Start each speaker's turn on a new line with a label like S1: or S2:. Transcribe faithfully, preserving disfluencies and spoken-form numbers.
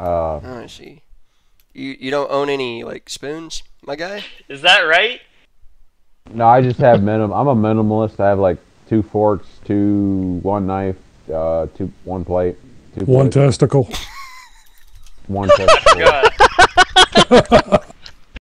S1: Uh,
S2: Oh, I see. You you don't own any like spoons, my guy?
S3: Is that right?
S1: no, I just have minim. I'm a minimalist. I have like two forks, two one knife, uh, two one plate, two
S4: One
S1: plates,
S4: testicle.
S1: one testicle.
S3: God.